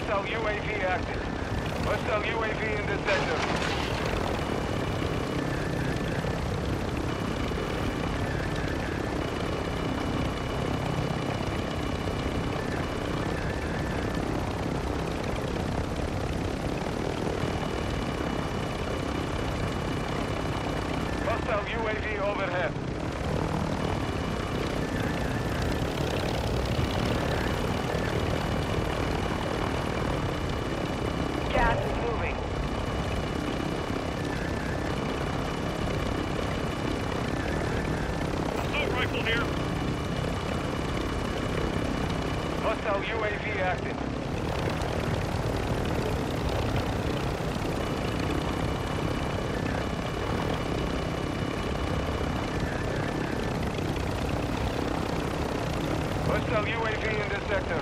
Hostile UAV active. Hostile UAV in the sector. Hostile UAV overhead. Gas is moving. Assault rifle here. Hostile UAV active. Hostile UAV in this sector.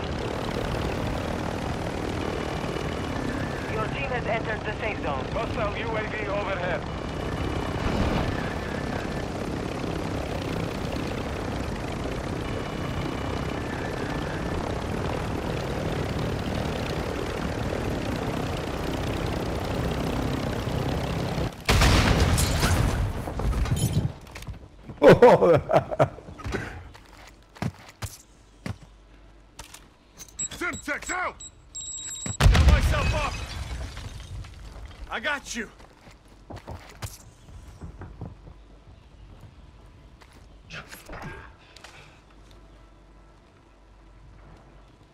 Your team has entered the safe zone. Hostile UAV overhead. Simtex out! Got myself up! I got you!